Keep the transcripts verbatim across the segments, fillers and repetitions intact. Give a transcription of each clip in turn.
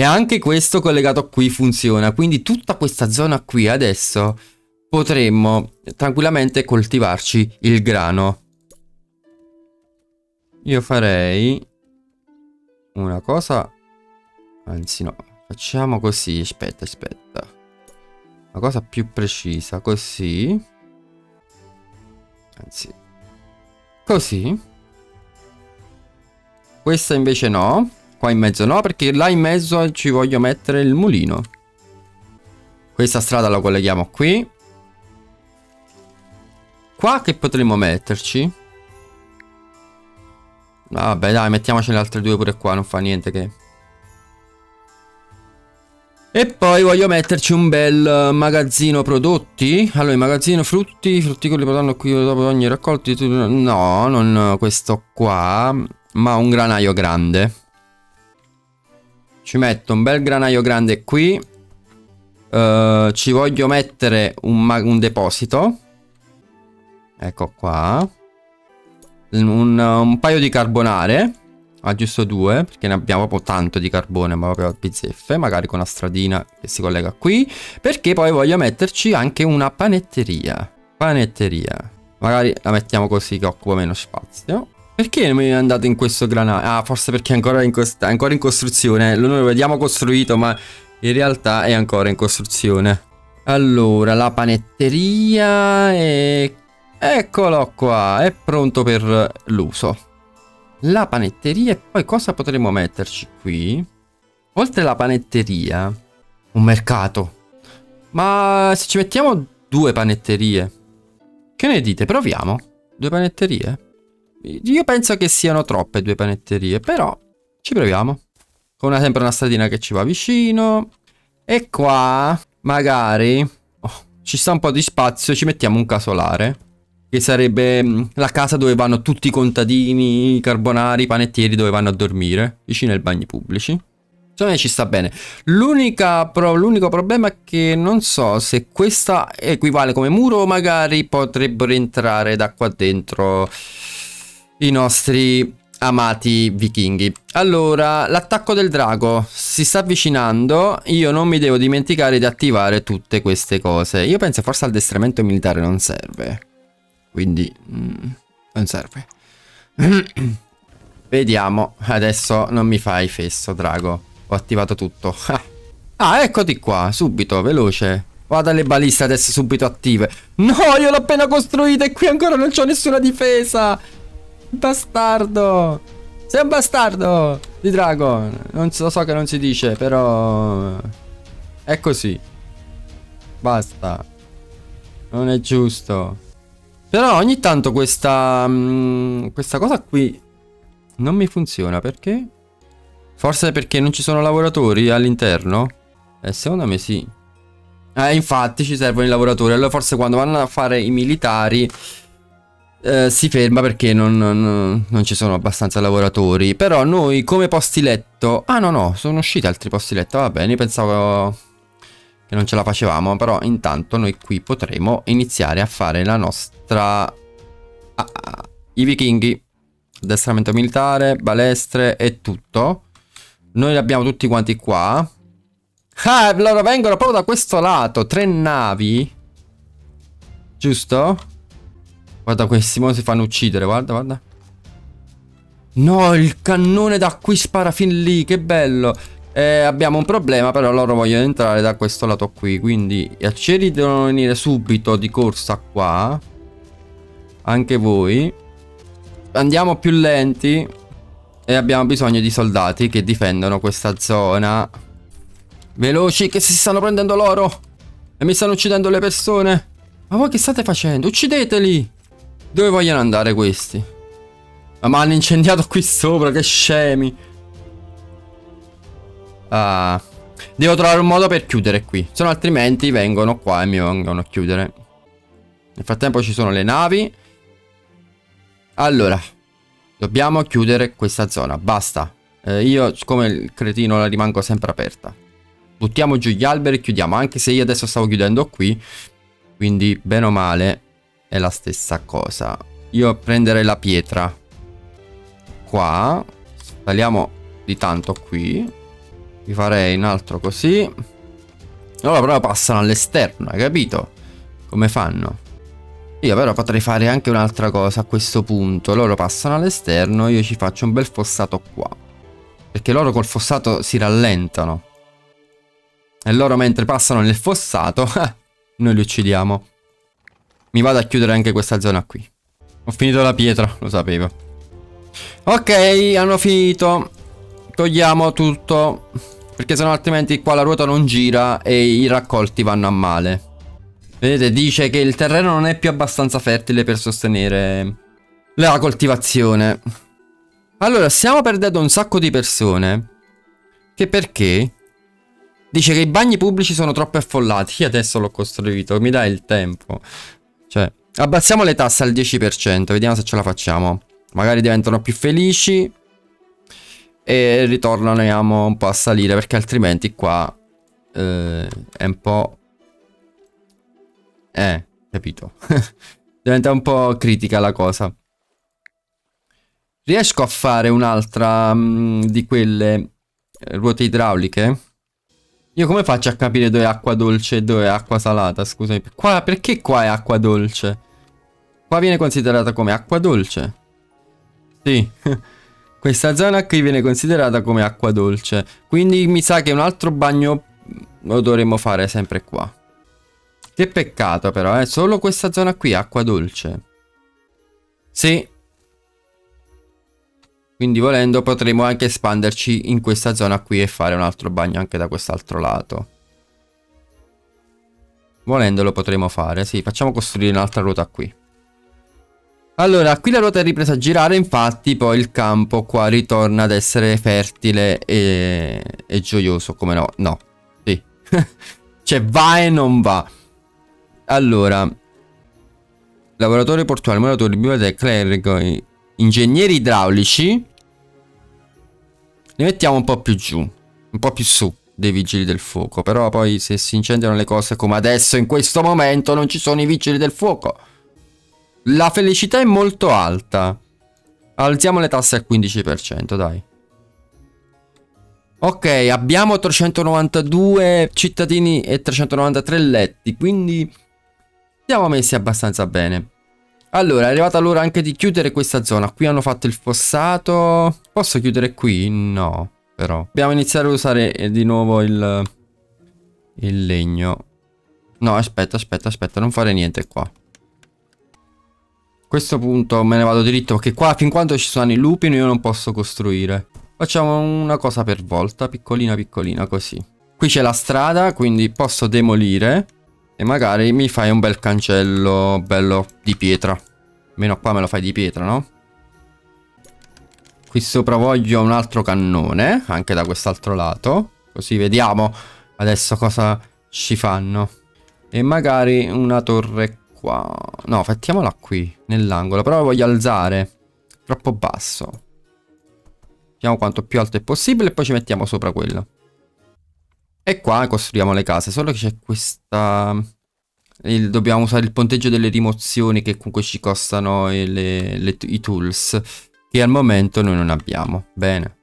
anche questo collegato qui funziona. Quindi tutta questa zona qui adesso potremmo tranquillamente coltivarci il grano. Io farei una cosa, anzi no, facciamo così, aspetta, aspetta. Una cosa più precisa, così. Anzi, così. Questa invece no. Qua in mezzo no, perché là in mezzo ci voglio mettere il mulino. Questa strada la colleghiamo qui. Qua che potremmo metterci? Vabbè dai, mettiamoci le altre due pure qua, non fa niente che... E poi voglio metterci un bel magazzino prodotti. Allora, il magazzino frutti, frutticoli potranno qui dopo ogni raccolta. No, non questo qua, ma un granaio grande. Ci metto un bel granaio grande qui. Uh, ci voglio mettere un, un deposito. Ecco qua. Un, un paio di carbonare. Ah, giusto due, perché ne abbiamo proprio tanto di carbone, ma proprio a bizzeffe. Magari con una stradina che si collega qui. Perché poi voglio metterci anche una panetteria. Panetteria. Magari la mettiamo così che occupa meno spazio. Perché non mi è andato in questo granaio? Ah, forse perché è ancora in, è ancora in costruzione. Noi lo vediamo costruito, ma in realtà è ancora in costruzione. Allora, la panetteria è... Eccolo qua, è pronto per l'uso. La panetteria, e poi cosa potremmo metterci qui? Oltre alla panetteria, un mercato. Ma se ci mettiamo due panetterie, che ne dite? Proviamo. Due panetterie? Io penso che siano troppe due panetterie, però ci proviamo. Con una, sempre una stradina che ci va vicino. E qua, magari, oh, ci sta un po' di spazio, ci mettiamo un casolare. Che sarebbe la casa dove vanno tutti i contadini, i carbonari, i panettieri, dove vanno a dormire, vicino ai bagni pubblici. Secondo me ci sta bene. L'unico pro, problema è che non so se questa equivale come muro o magari potrebbero entrare da qua dentro i nostri amati vichinghi. Allora, l'attacco del drago si sta avvicinando. Io non mi devo dimenticare di attivare tutte queste cose. Io penso forse l'addestramento militare non serve. Quindi mm, non serve. Vediamo. Adesso non mi fai fesso, drago. Ho attivato tutto. Ah, eccoti qua, subito, veloce. Vado alle baliste adesso subito attive. No, io l'ho appena costruita e qui ancora non c'ho nessuna difesa. Bastardo. Sei un bastardo di drago. Non so, so che non si dice, però è così. Basta. Non è giusto. Però ogni tanto questa mh, questa cosa qui non mi funziona. Perché? Forse perché non ci sono lavoratori all'interno? Eh, secondo me sì. Eh, infatti ci servono i lavoratori. Allora forse quando vanno a fare i militari eh, si ferma perché non, non, non ci sono abbastanza lavoratori. Però noi come posti letto... Ah no no, sono usciti altri posti letto. Va bene, pensavo che non ce la facevamo. Però intanto noi qui potremo iniziare a fare la nostra... Ah, i vichinghi. Addestramento militare, balestre e tutto. Noi li abbiamo tutti quanti qua. Ah, loro vengono proprio da questo lato. Tre navi. Giusto? Guarda questi, mo si fanno uccidere. Guarda, guarda. No, il cannone da qui spara fin lì. Che bello. Eh, abbiamo un problema, però loro vogliono entrare da questo lato qui. Quindi gli arcieri devono venire subito di corsa qua. Anche voi. Andiamo più lenti. E abbiamo bisogno di soldati che difendono questa zona. Veloci, che si stanno prendendo loro. E mi stanno uccidendo le persone. Ma voi che state facendo? Uccideteli. Dove vogliono andare questi? Ma hanno incendiato qui sopra, che scemi. Ah, devo trovare un modo per chiudere qui. Se no altrimenti vengono qua e mi vengono a chiudere. Nel frattempo ci sono le navi. Allora, dobbiamo chiudere questa zona, basta. eh, Io come il cretino la rimango sempre aperta. Buttiamo giù gli alberi e chiudiamo. Anche se io adesso stavo chiudendo qui. Quindi bene o male è la stessa cosa. Io prenderei la pietra qua. Tagliamo di tanto qui. Vi farei un altro così. Allora però passano all'esterno, hai capito? Come fanno? Io però potrei fare anche un'altra cosa a questo punto. Loro passano all'esterno, io ci faccio un bel fossato qua. Perché loro col fossato si rallentano. E loro mentre passano nel fossato, noi li uccidiamo. Mi vado a chiudere anche questa zona qui. Ho finito la pietra, lo sapevo. Ok, hanno finito. Togliamo tutto. Perché sennò altrimenti qua la ruota non gira e i raccolti vanno a male. Vedete, dice che il terreno non è più abbastanza fertile per sostenere la coltivazione. Allora, stiamo perdendo un sacco di persone. Che perché? Dice che i bagni pubblici sono troppo affollati. Io adesso l'ho costruito, mi dai il tempo. Cioè, abbassiamo le tasse al dieci per cento, vediamo se ce la facciamo. Magari diventano più felici e ritorniamo un po' a salire, perché altrimenti qua eh, è un po'... Eh, capito. Diventa un po' critica la cosa. Riesco a fare un'altra um, di quelle eh, ruote idrauliche? Io come faccio a capire dove è acqua dolce e dove è acqua salata? Scusami. Qua, perché qua è acqua dolce? Qua viene considerata come acqua dolce. Sì. Questa zona qui viene considerata come acqua dolce. Quindi mi sa che un altro bagno lo dovremmo fare sempre qua. Che peccato però, eh. Solo questa zona qui è acqua dolce. Sì. Quindi volendo potremo anche espanderci in questa zona qui e fare un altro bagno anche da quest'altro lato. Volendo lo potremo fare, sì, facciamo costruire un'altra ruota qui. Allora, qui la ruota è ripresa a girare, infatti poi il campo qua ritorna ad essere fertile e, e gioioso, come no? No, sì. Cioè va e non va. Allora, lavoratore portuale, muratore, biblioteca, clerico, ingegneri idraulici. Li mettiamo un po' più giù, un po' più su dei vigili del fuoco. Però poi se si incendiano le cose come adesso, in questo momento, non ci sono i vigili del fuoco. La felicità è molto alta. Alziamo le tasse al quindici per cento, dai. Ok, abbiamo trecentonovantadue cittadini e trecentonovantatré letti, quindi siamo messi abbastanza bene. Allora, è arrivata l'ora anche di chiudere questa zona. Qui hanno fatto il fossato. Posso chiudere qui? No, però. Dobbiamo iniziare a usare di nuovo il, il legno. No, aspetta, aspetta, aspetta, non fare niente qua. A questo punto me ne vado diritto, perché qua fin quando ci sono i lupi io non posso costruire. Facciamo una cosa per volta, piccolina piccolina così. Qui c'è la strada, quindi posso demolire e magari mi fai un bel cancello bello di pietra. Almeno qua me lo fai di pietra, no? Qui sopra voglio un altro cannone, anche da quest'altro lato. Così vediamo adesso cosa ci fanno. E magari una torre qua. No, mettiamola qui, nell'angolo. Però la voglio alzare. Troppo basso. Vediamo quanto più alto è possibile e poi ci mettiamo sopra quello. E qua costruiamo le case. Solo che c'è questa... Il, dobbiamo usare il ponteggio delle rimozioni, che comunque ci costano le, le, i tools, che al momento noi non abbiamo. Bene.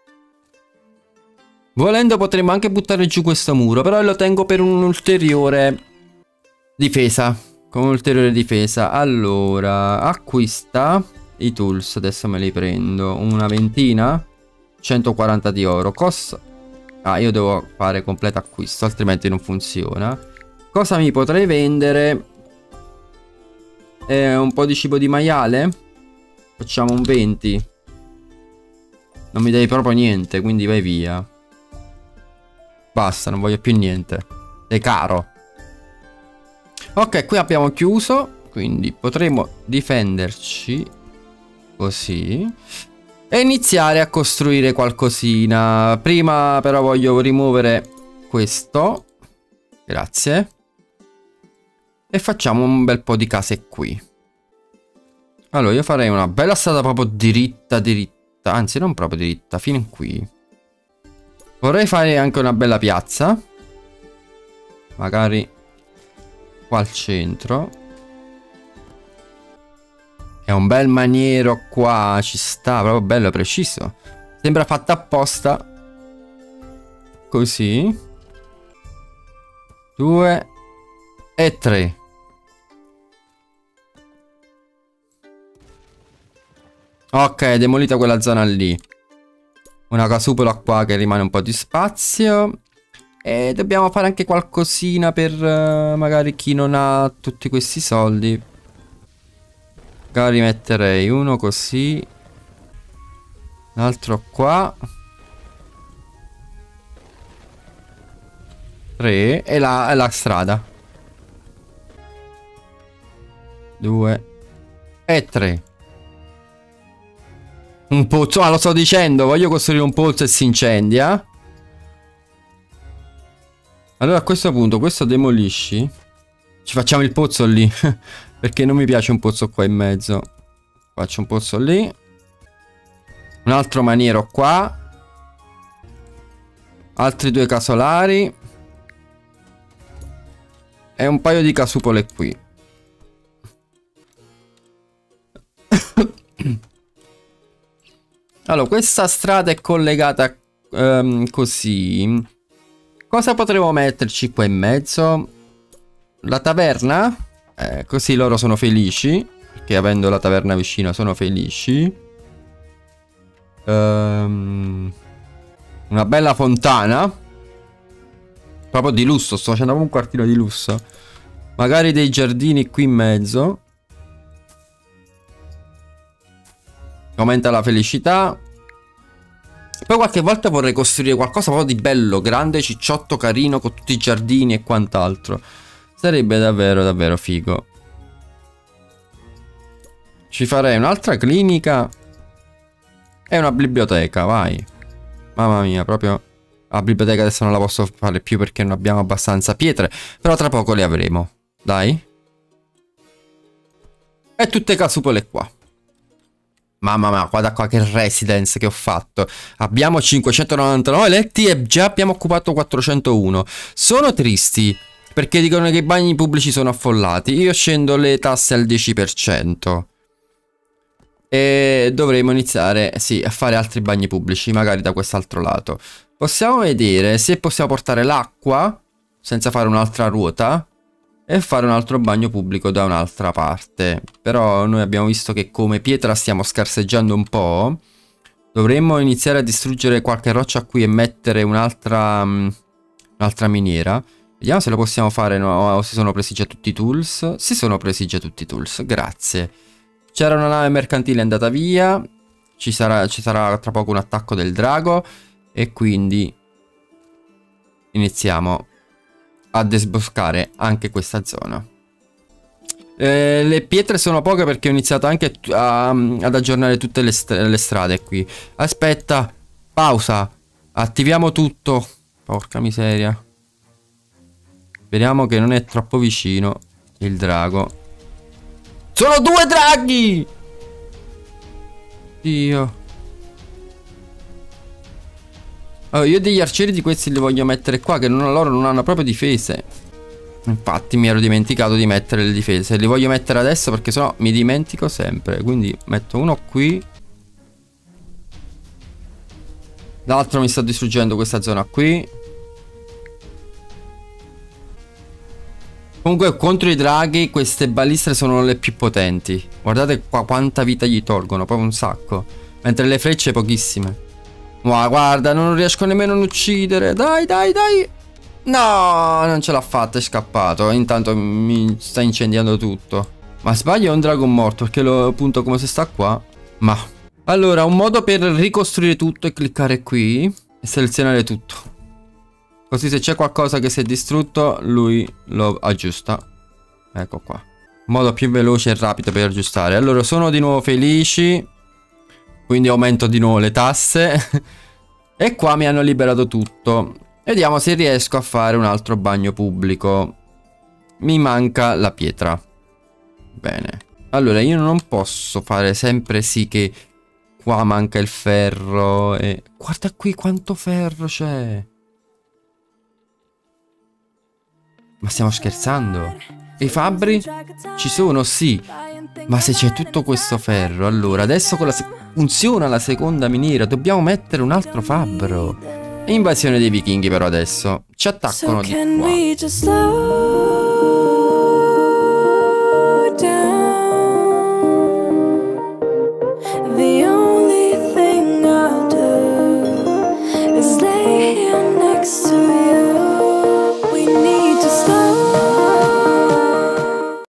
Volendo potremmo anche buttare giù questo muro, però lo tengo per un'ulteriore difesa. Con un'ulteriore difesa. Allora, acquista i tools. Adesso me li prendo. Una ventina. centoquaranta di oro. Costa... Ah, io devo fare completo acquisto, altrimenti non funziona. Cosa mi potrei vendere? Eh, un po' di cibo di maiale? Facciamo un venti. Non mi dai proprio niente, quindi vai via. Basta, non voglio più niente. È caro. Ok, qui abbiamo chiuso. Quindi potremo difenderci così e iniziare a costruire qualcosina. Prima però voglio rimuovere questo. Grazie. E facciamo un bel po' di case qui. Allora io farei una bella strada proprio diritta diritta. Anzi non proprio diritta, fino in qui. Vorrei fare anche una bella piazza. Magari qua al centro. È un bel maniero qua. Ci sta, proprio bello, preciso. Sembra fatta apposta. così. Due. E tre. Ok, demolita quella zona lì. Una casupola qua che rimane un po' di spazio. E dobbiamo fare anche qualcosina per uh, magari chi non ha tutti questi soldi. Magari metterei uno così. L'altro qua. Tre. E la, e la strada. Due. E tre. Un pozzo. Ah, lo sto dicendo. Voglio costruire un pozzo e si incendia. Allora a questo punto questo demolisci. Ci facciamo il pozzo lì. Perché non mi piace un pozzo qua in mezzo. Faccio un pozzo lì. Un altro maniero qua. Altri due casolari. E un paio di casupole qui. Allora questa strada è collegata um, così. Cosa potremmo metterci qua in mezzo? La taverna? Eh, così loro sono felici. Perché avendo la taverna vicino sono felici. Um, una bella fontana. Proprio di lusso. Sto facendo un quartiere di lusso. Magari dei giardini qui in mezzo. Aumenta la felicità. Poi qualche volta vorrei costruire qualcosa proprio di bello, grande, cicciotto, carino, con tutti i giardini e quant'altro. Sarebbe davvero, davvero figo. Ci farei un'altra clinica. E una biblioteca, vai. Mamma mia, proprio... La biblioteca adesso non la posso fare più perché non abbiamo abbastanza pietre. Però tra poco le avremo. Dai. E tutte casupole qua. Mamma mia, guarda qua che residence che ho fatto. Abbiamo cinquecentonovantanove letti e già abbiamo occupato quattrocentouno. Sono tristi perché dicono che i bagni pubblici sono affollati. Io scendo le tasse al dieci per cento. E dovremo iniziare, sì, a fare altri bagni pubblici, magari da quest'altro lato. Possiamo vedere se possiamo portare l'acqua senza fare un'altra ruota. E fare un altro bagno pubblico da un'altra parte. Però noi abbiamo visto che come pietra stiamo scarseggiando un po'. Dovremmo iniziare a distruggere qualche roccia qui e mettere un'altra um, un'altra miniera. Vediamo se lo possiamo fare, no, o si sono presi già tutti i tools. Si sono presi già tutti i tools, grazie. C'era una nave mercantile andata via. Ci sarà, ci sarà tra poco un attacco del drago. E quindi iniziamo a desboscare anche questa zona. Eh, le pietre sono poche perché ho iniziato anche a, ad aggiornare tutte le, st le strade qui. Aspetta, pausa. Attiviamo tutto. Porca miseria. Speriamo che non è troppo vicino il drago. Sono due draghi! Dio. Allora, io degli arcieri di questi li voglio mettere qua, che non, loro non hanno proprio difese. Infatti mi ero dimenticato di mettere le difese. Li voglio mettere adesso perché sennò mi dimentico sempre. Quindi metto uno qui. L'altro mi sta distruggendo questa zona qui. Comunque contro i draghi queste balestre sono le più potenti. Guardate qua quanta vita gli tolgono, proprio un sacco. Mentre le frecce pochissime. Wow, guarda, non riesco nemmeno a uccidere. Dai, dai, dai. No, non ce l'ha fatta, è scappato. Intanto mi sta incendiando tutto. Ma sbaglio è un drago morto, perché lo punto come se sta qua. Ma allora, un modo per ricostruire tutto è cliccare qui e selezionare tutto. Così se c'è qualcosa che si è distrutto, lui lo aggiusta. Ecco qua. Modo più veloce e rapido per aggiustare. Allora, sono di nuovo felici. Quindi aumento di nuovo le tasse. E qua mi hanno liberato tutto. Vediamo se riesco a fare un altro bagno pubblico. Mi manca la pietra. Bene. Allora io non posso fare sempre sì che qua manca il ferro e... Guarda qui quanto ferro c'è. Ma stiamo scherzando? E i fabbri? Ci sono, sì. Ma se c'è tutto questo ferro, allora adesso con la funziona la seconda miniera. Dobbiamo mettere un altro fabbro. Invasione dei vichinghi però adesso. Ci attaccano So di can qua. we just slow